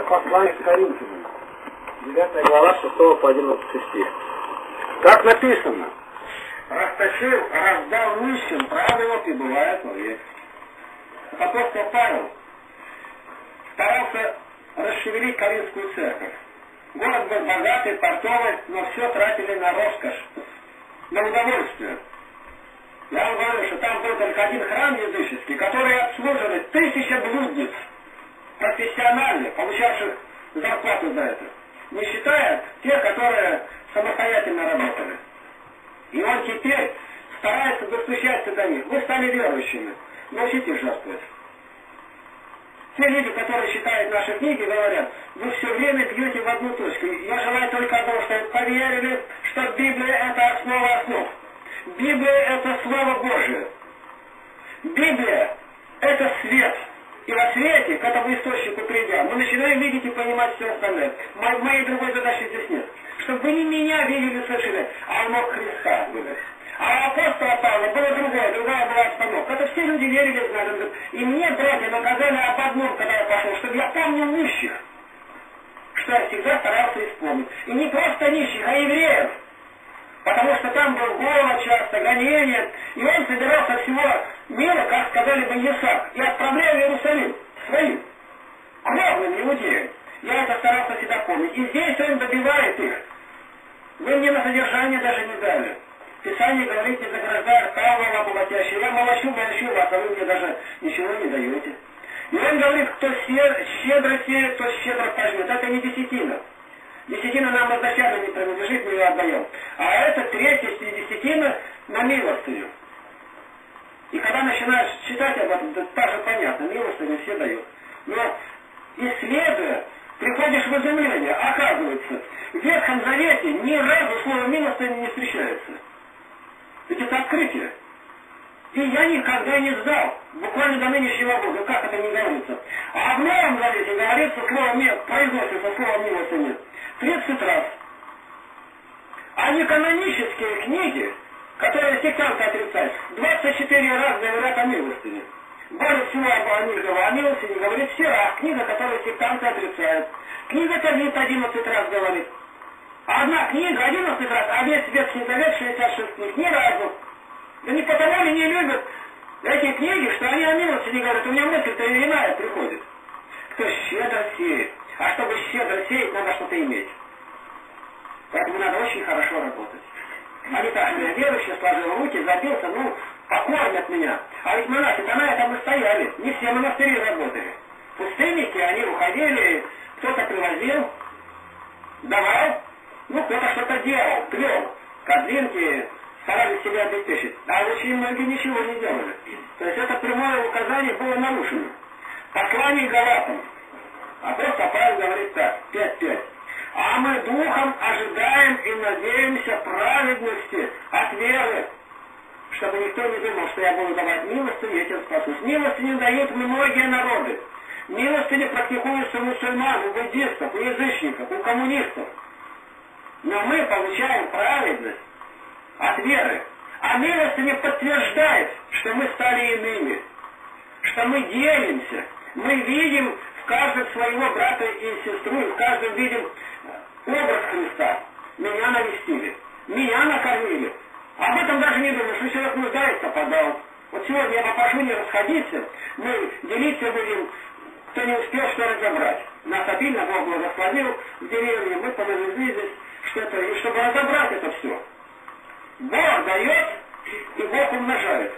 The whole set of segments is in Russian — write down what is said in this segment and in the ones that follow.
послание к Коринфянам, 9 глава, 6 по 11 стих. Так написано: расточил, раздал нищим, правда его пребывает вовек. Апостол Павел старался расшевелить Коринфскую церковь. Город был богатый, портовый, но все тратили на роскошь, на удовольствие. Я вам говорю, что там был только один храм языческий, который обслуживали 1000 блудниц, профессиональных, получавших зарплату за это, не считая тех, которые самостоятельно работали. И он теперь старается достучаться до них. Вы стали верующими, научитесь жертвовать. Те люди, которые читают наши книги, говорят: вы все время бьете в одну точку. Я желаю только одного, чтобы вы поверили, что Библия — это основа основ. Библия — это Слово Божие. Библия — это свет. И во свете, к этому источнику придя, мы начинаем видеть и понимать все остальное. Моей другой задачи здесь нет. Чтобы вы не меня видели, слышали, а оно Христа было. А у апостола Павла было другая была обстановка. Это все люди верили, знали. И мне, братья, наказали об одном, когда я пошел, чтобы я помнил нищих. Что я всегда старался исполнить. И не просто нищих, а евреев. Потому что там был голод часто, гонение. И он собирал со всего мира, как сказали бы, Исаак, и отправлял в Иерусалим своим кровным иудеям. Я это старался всегда помнить. И здесь он добивает их. Вы мне на содержание даже не дали. Писание говорит: не заграждая рта боботящего. Я молочу вас, а вы мне даже ничего не даете. И он говорит: кто щедро сеет, тот щедро пожнет. Это не десятина. Десятина нам изначально не принадлежит, мы ее отдаем. А это третья десятина на милостыню. И когда начинаешь читать об этом, то даже понятно, милостыню все дают. Но исследуя, приходишь в изумление. Оказывается, в Ветхом Завете ни разу слово милостыня не встречается. Ведь это открытие. И я никогда не знал, буквально до нынешнего года, как это не говорится. А в Новом Завете говорится слово, произносится слово милостыня 30 раз. А неканонические книги, которые сектанты отрицают, 24 раза говорят о милостыне. Более всего о милостыне говорит Сирах, книга, которую сектанты отрицают. Книга Товит 11 раз говорит. А одна книга 11 раз, а весь Ветхий Завет 66 книг, ни разу. Да не потому ли не любят эти книги, что они о милости не говорят. У меня мысль-то иная приходит. Кто щедро сеет. А чтобы щедро сеять, надо что-то иметь. Поэтому надо очень хорошо работать. А не так, что я верующий, сложил руки, забился, покормят меня. А ведь монахи-то на этом и стояли. Не все монастыри работали. Пустынники, они уходили, кто-то привозил, давал, кто-то что-то делал, плел, корзинки, старались себя обеспечить. А очень многие ничего не делали. То есть это прямое указание было нарушено. Послание Галатам. Апостол Павел говорит так, 5:5. А мы духом ожидаем и надеемся праведности от веры, чтобы никто не думал, что я буду давать милостыню, этим спасусь. Милостыню дают многие народы. Милостыню практикуются у мусульман, у буддистов, у язычников, у коммунистов. Но мы получаем праведность от веры. А милостыня подтверждает, что мы стали иными, что мы делимся, мы видим в каждом своего брата и сестру, и в каждом видим образ Христа. Меня навестили, меня накормили. Об этом даже не думаю, что человек нуждается, подал. Вот сегодня я попрошу не расходиться, мы делиться будем, кто не успел что разобрать. Нас обильно Бог благословил в деревне, мы понавезли здесь что-то, и чтобы разобрать это все. Бог дает, и Бог умножает.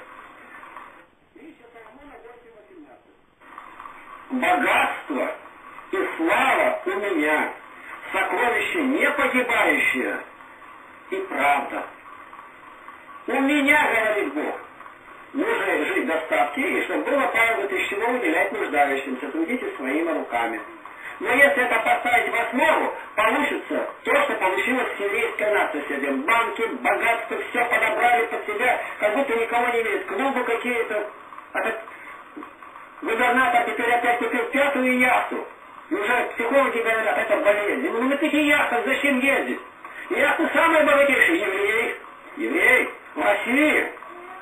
Богатство и слава у меня, сокровище не погибающее, и правда. У меня, говорит Бог, нужно жить в достатке, и чтобы было право из чего уделять нуждающимся, трудите своими руками. Но если это поставить в основу, получится то, что получилось сирийская нация сегодня. Банки, богатство, все подобрали под себя, как будто никого не видят. Клубы какие-то. Губернатор теперь опять купил 5-ю яхту. И уже психологи говорят, это болезнь. На таких яхтах зачем ездить? Яхту самый богатейший еврей в России.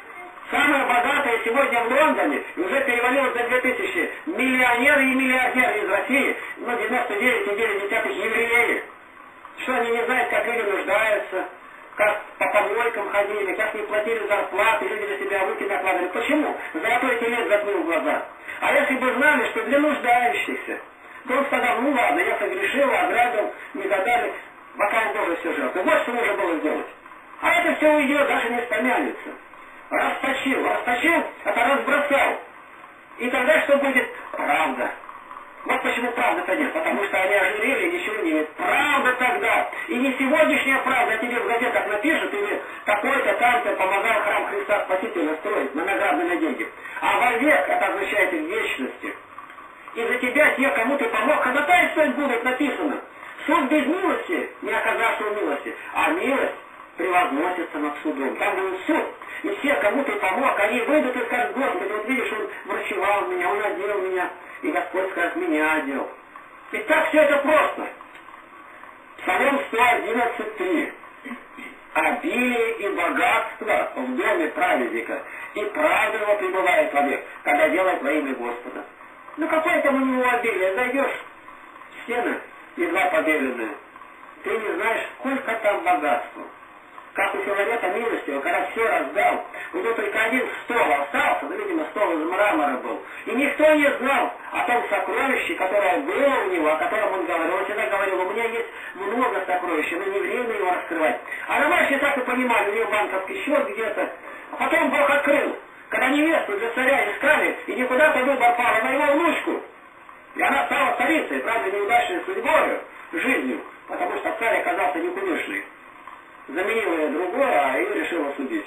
Самые богатые сегодня в Лондоне уже перевалило за 2000. Миллионеры и миллиардеры из России, ну 99,9 евреи. Что они не знают, как люди нуждаются, как по помойкам ходили, как не платили зарплаты, люди для себя руки накладывали. Почему? Золотой телец затмил глаза. А если бы знали, что для нуждающихся, то он сказал, ну ладно, я согрешил, ограбил, не додали, пока он тоже все жертвы. Вот что нужно было сделать. А это все уйдет, даже не вспомянется. Расточил, это разбросал. И тогда что будет? Правда. Вот почему правда-то нет, потому что они ожирели и ничего не имеют. Правда тогда. И не сегодняшняя правда тебе в газетах напишут, или такой-то там-то помогал храм Христа Спасителя строить на награбленные деньги. А вовек это означает в вечности. И за тебя те, кому ты помог, ходатайствовать будут, написано. Суд без милости, не оказавшего милости, а милость превозносится над судом. Там будет суд. И все, кому ты помог, они выйдут и скажут, Господи, вот видишь, он врачевал меня, он одел меня. И Господь скажет, меня одел. И так все это просто. Псалом 111:3. Обилие и богатство в доме праведника, и правда его пребывает вовек, когда делает во имя Господа. Ну какое там у него обилие? Зайдешь в стены, едва побеленные, ты не знаешь, сколько там богатства. Как у Филарета Милостивого, когда все раздал, у него только один стол остался, ну, видимо, стол из мрамора был. И никто не знал о том сокровище, которое было у него, о котором он говорил. Он всегда говорил, у меня есть много сокровищ, но не время его раскрывать. А ромашки так и понимали, у него банковский счет где-то. А потом Бог открыл, когда невесту для царя искали, и никуда-то выбор пал на его внучку. И она стала царицей, правда, неудачной судьбой, жизнью, потому что царь оказался некумышный. Заменила ее другое, а ее решила судить.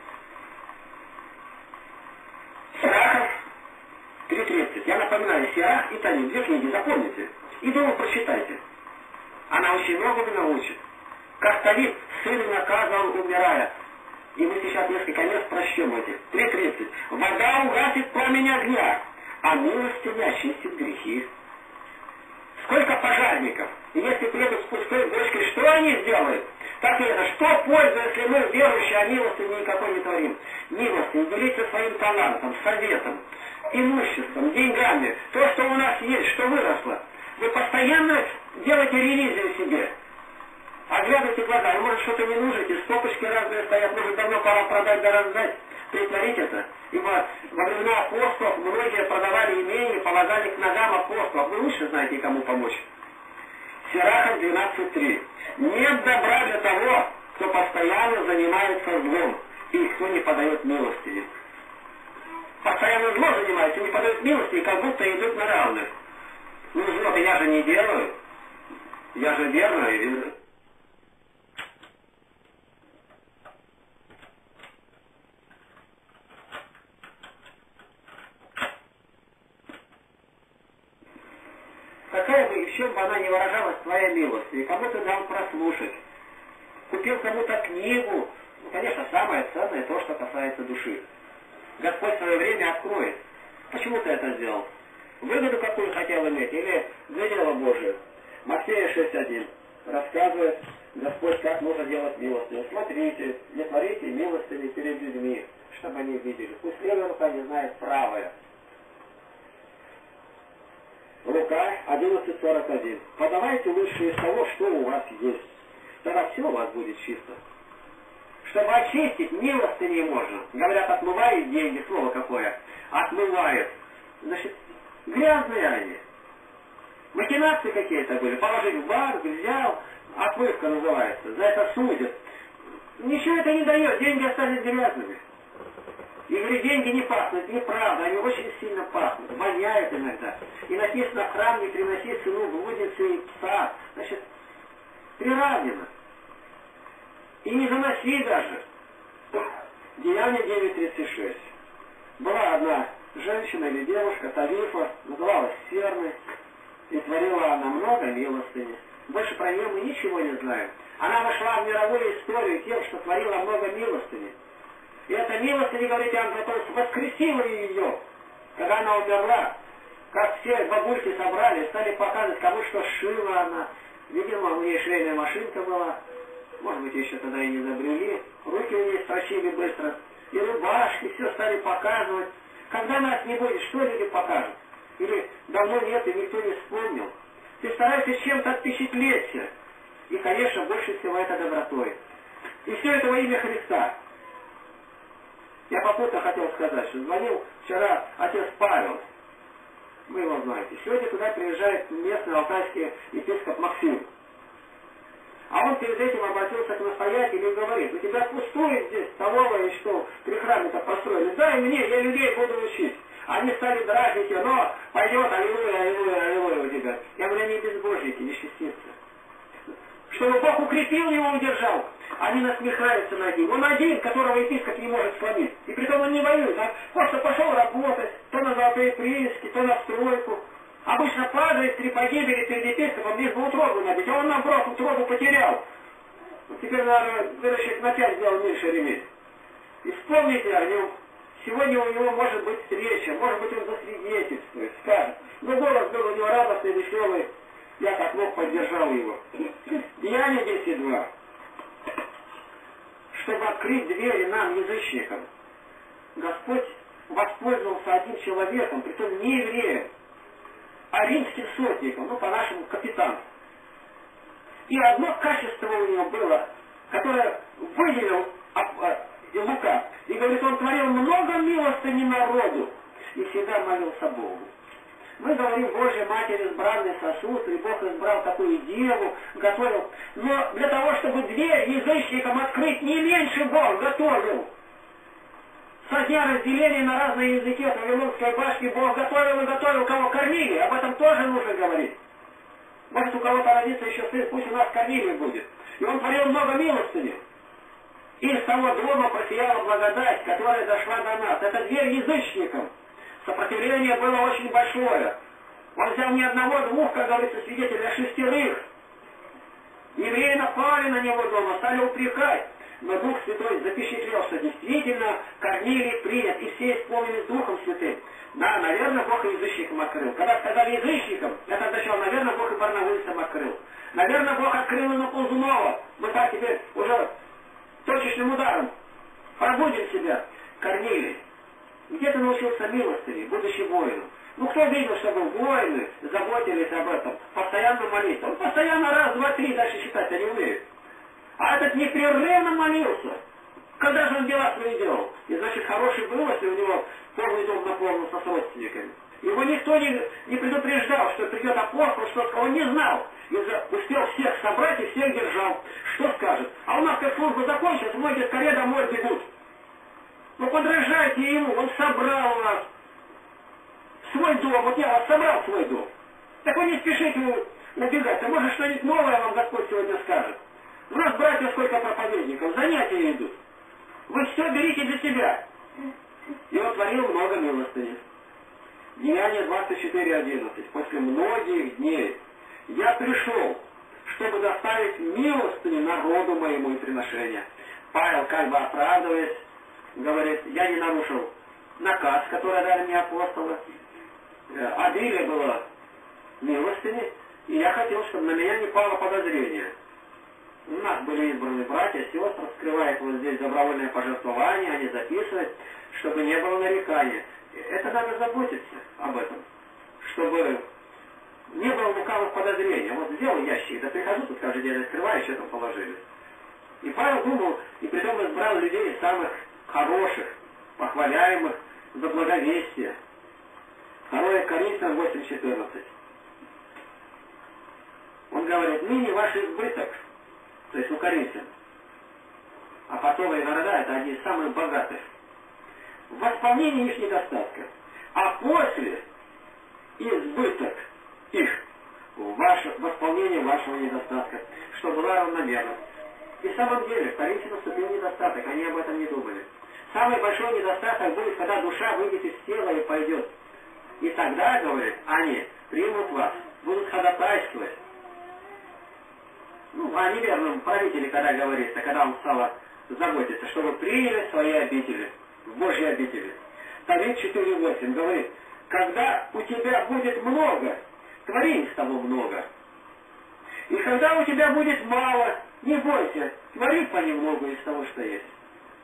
Сирахов 3:30. Я напоминаю, Сирах и Танит, две книги, запомните. И дома прочитайте. Она очень многому научит. Как Давид сына наказывал, умирая. И мы сейчас несколько мест прочтем эти. 3:30. Вода угасит пламень огня, а милостиня очистит грехи. Сколько пожарников? И если приедут с пустой бочкой, что они сделают? Так это, что пользы, если мы верующие, а милости никакой не творим? Милости, делиться своим талантом, советом, имуществом, деньгами, то, что у нас есть, что выросло. Вы постоянно делаете ревизию себе. Оглядывайте глаза, вы, может, что-то не нужите, стопочки разные стоят, может, давно пора продать да раздать. Притворить это. Ибо во времена апостолов многие продавали имение, полагали к ногам апостолов. Вы лучше знаете, кому помочь. Сирахов 12:3. Нет добра для того, кто постоянно занимается злом, и кто не подает милости. Постоянно зло занимается, не подает милости, и как будто идут на равных. Ну, зло-то я же не делаю. Я же верно. Какая бы еще бы она не выражалась твоя милость, и кому-то дал прослушать, купил кому-то книгу, ну, конечно, самое ценное то, что касается души. Господь в свое время откроет. Почему ты это сделал? Выгоду какую хотел иметь, или для дела Божие? Матфея 6:1 рассказывает Господь, как нужно делать милостыню. Смотрите, не творите милостыни перед людьми, чтобы они видели. Пусть левая рука не знает правая. Лука 11:41. Подавайте лучше из того, что у вас есть. Тогда все у вас будет чисто. Чтобы очистить, милостыней можно. Говорят, отмывает деньги, слово какое. Отмывает. Значит, грязные они. Махинации какие-то были. Положить в банк, взял, отмывка называется. За это судят. Ничего это не дает, деньги остались грязными. И говорю, деньги не пахнут, неправда, они очень сильно пахнут, воняют иногда. И написано, в храм не приноси сыну блудницы и пса. Значит, приравнено. И не заноси даже. Деяние 9:36. Была одна женщина или девушка, Тавифа, называлась Серной, и творила она много милостыни. Больше про нее мы ничего не знаем. Она вошла в мировую историю тем, что творила много милостыни. И эта милостыня, говорит Иоанн Златоуст, воскресила ее, когда она умерла. Как все бабульки собрали, стали показывать, кому что сшила она. Видимо, у нее швейная машинка была. Может быть, еще тогда и не изобрели. Руки у нее строчили быстро. и рубашки, все стали показывать. Когда нас не будет, что люди покажут? Или давно нет, и никто не вспомнил. Ты стараешься чем-то впечатлиться. И, конечно, больше всего это добротой. И все это во имя Христа. Я попутно хотел сказать, что звонил вчера отец Павел. Вы его знаете. Сегодня туда приезжает местный алтайский епископ Максим. А он перед этим обратился к настоятелю и говорит: у тебя пустует здесь столовая, и что, 3 храма-то построили. Дай мне, я людей буду учить. Они стали дразнить, но пойдет, аллилуйя, аллилуйя, аллилуйя у тебя. Я говорю, они безбожники, нечестивцы. Чтобы Бог укрепил его, удержал. Они насмехаются над ним. Он один, которого епископ не может склонить. И притом он не воюет, а просто пошел работать, то на золотые прииски, то на стройку. Обычно падает 3 погибели перед епископом, лишь бы утробу набить, а он наоборот утробу потерял. Вот теперь, наверное, верующих на 5 сделал меньше ремень. И вспомните о нем. Сегодня у него может быть встреча, может быть он засвидетельствует, скажет. Но голос был у него радостный, веселый. Я как мог поддержал его. Деяние 10:2. Чтобы открыть двери нам, язычникам, Господь воспользовался одним человеком, притом не евреем, а римским сотником, ну по-нашему капитан. И одно качество у него было, которое выделил Лука. И говорит, он творил много милостыни народу и всегда молился Богу. Мы говорим, Божья Матерь избранный сосуд, и Бог избрал такую деву, готовил. Но для того, чтобы дверь язычникам открыть, не меньше Бог готовил. Со дня разделения на разные языки от Вавилонской башни Бог готовил и готовил, кого кормили. Об этом тоже нужно говорить. Может, у кого-то родится еще сын, пусть у нас кормили будет. И он творил много милостыни. И из того дома просияла благодать, которая дошла до нас. Это дверь язычникам. Сопротивление было очень большое. Он взял не одного-двух, как говорится, свидетелей, а 6. Евреи напали на него дома, стали упрекать. Но Дух Святой запечатлел, что действительно кормили, принят, и все исполнились Духом Святым. Да, наверное, Бог и язычникам открыл. Когда сказали язычникам, это означало, наверное, Бог и барнавыльцам открыл. Наверное, Бог открыл и на Ползунова. Мы так теперь уже точечным ударом пробудим себя. Кормили. Где ты научился милостыне, будучи воином? Ну, кто видел, чтобы воины заботились об этом, постоянно молиться? Он постоянно раз, два, три, дальше считать-то не умеет. А этот непрерывно молился. Когда же он дела свои делал? И значит, хороший был, если у него полный дом наполнился с родственниками. Его никто не предупреждал, что придет апостол, что он не знал. И успел всех собрать и всех держал. Что скажет? А у нас, как служба закончилась, многие скорее домой бегут. Ну, подражайте ему, он собрал нас в свой дом. Вот я вас собрал в свой дом. Так вы не спешите убегать. А может, что-нибудь новое вам Господь сегодня скажет. У нас, братья, сколько проповедников, занятия идут. Вы все берите для себя. И он творил много милостыни. Деяние 24:11. После многих дней я пришел, чтобы доставить милостыню народу моему и приношения. Павел, как бы оправдываясь, говорит, я не нарушил наказ, который дали мне апостолы. Обилие было милостыни, и я хотел, чтобы на меня не пало подозрение. У нас были избраны братья, сестры, скрывает вот здесь добровольное пожертвование, они записывают, чтобы не было нарекания. Это надо заботиться об этом, чтобы не было лукавых подозрений. Вот сделал ящик, да прихожу, тут каждый день открываю, что там положили. И Павел думал, и притом избрал людей самых хороших, похваляемых за благовестие. 2 Коринфянам 8:14. Он говорит, ныне ваш избыток, то есть у коринфян, а потомые города это одни из самых богатых, в восполнении их недостатков, а после избыток их в восполнении вашего недостатка, что была равномерность. И в самом деле в Коринфе наступил недостаток, они об этом не думали. Самый большой недостаток будет, когда душа выйдет из тела и пойдет. И тогда, говорит, они примут вас, будут ходатайствовать. Ну, о неверном правителе, когда говорится, когда он стал заботиться, чтобы приняли свои обители, в Божьи обители. Давид 4:8 говорит, когда у тебя будет много, твори из того много. И когда у тебя будет мало, не бойся, твори понемногу из того, что есть.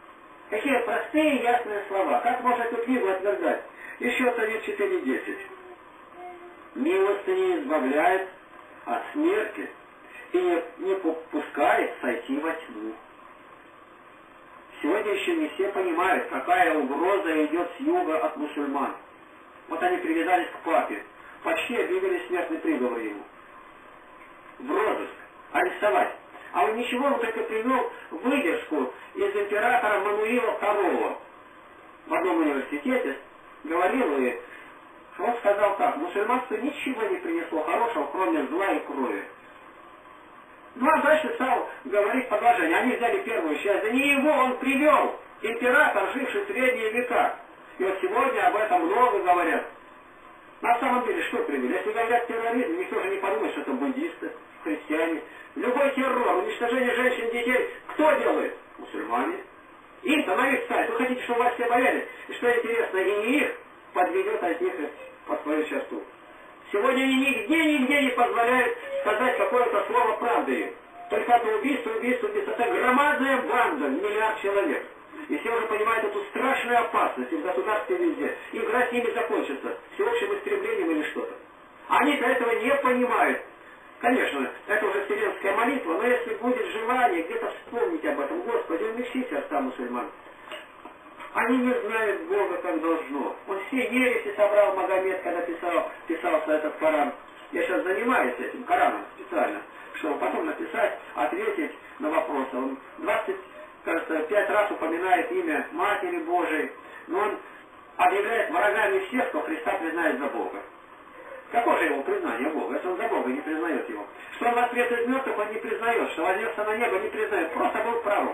Какие простые ясные слова. Как можно эту книгу отвергать? Еще Совет 4.10. Милостыня избавляет от смерти и не попускает сойти во тьму. Сегодня еще не все понимают, какая угроза идет с юга от мусульман. Вот они привязались к папе, почти объявили смертный приговор ему. В розыск, арестовать. А он ничего, он только привел выдержку из императора Мануила II. В одном университете говорил, и он сказал так: мусульманство ничего не принесло хорошего, кроме зла и крови. Ну а дальше стал говорить продолжение. Они взяли первую часть. Да не его он привел, император, живший в средние века. И вот сегодня об этом много говорят. На самом деле, что привели? Если говорят терроризм, никто же не подумает, что это буддисты, христиане. Любой террор, уничтожение женщин и детей, кто делает? Мусульмане. Им-то на их сайт. Вы хотите, чтобы вас все боялись? И что интересно, и их подведет от них под свою черту. Сегодня они нигде не позволяют сказать какое-то слово правды. Только это убийство. Это громадная банда, миллиард человек. И все уже понимают эту страшную опасность и в государстве везде. Игра с ними закончится всеобщим истреблением или что-то. Они-то этого не понимают. Конечно, это уже вселенская молитва, но если будет желание где-то вспомнить об этом, Господи, умягчи сердца мусульман. Они не знают Бога как должно. Он все ереси собрал Магомед, когда писался этот Коран. Я сейчас занимаюсь этим Кораном специально, чтобы потом написать, ответить на вопросы. Он 25 раз упоминает имя Матери Божией, но он объявляет врагами всех, кто Христа признает за Бога. Какое же его признание Бога, если он за Бога не признает его? Что он воскрес из мертвых, он не признает, что вознесся на небо, не признает. Просто был пророк.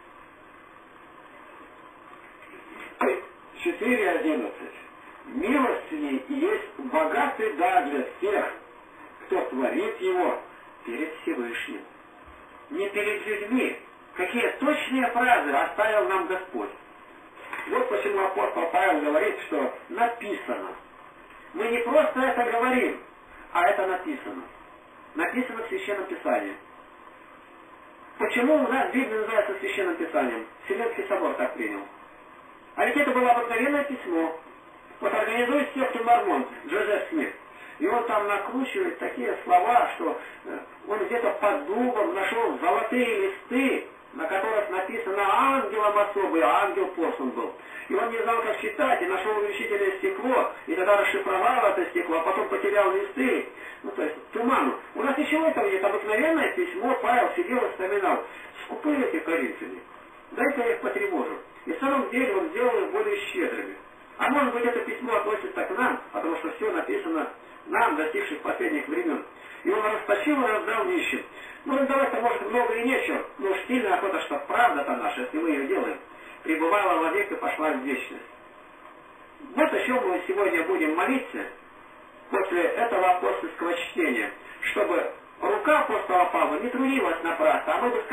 4.11. Милостыней есть богатый дар для всех, кто творит его перед Всевышним. Не перед людьми. Какие точные фразы оставил нам Господь. Вот почему апостол Павел говорит, что написано. Мы не просто это говорим, а это написано. Написано в Священном Писании. Почему у нас Библия называется Священным Писанием? Вселенский собор так принял. А ведь это было обыкновенное письмо. Вот организует секту Мормон Джозеф Смит. И он там накручивает такие слова, что он где-то под дубом нашел золотые листы, на которых написано ангелом особый, а ангел послан был. И он не знал, как читать, и нашел увеличительное стекло, и тогда расшифровал это стекло, а потом потерял листы. Ну, то есть, туману. У нас ничего этого нет. Обыкновенное письмо Павел сидел и вспоминал. Скупые эти коринфяне. Дай-ка я их потревожу. И в самом деле он сделал их более щедрыми. А может быть, это письмо относится к нам, потому что все написано нам, достигших последних времен. И он расточил и раздал нищим. Ну, раздавать-то может много и нечего, но уж сильная охота, что правда-то наша, если мы ее делаем, пребывала вовек и пошла в вечность. Вот о чем мы сегодня будем молиться после этого апостольского чтения, чтобы рука апостола Павла не трудилась напрасно, а мы бы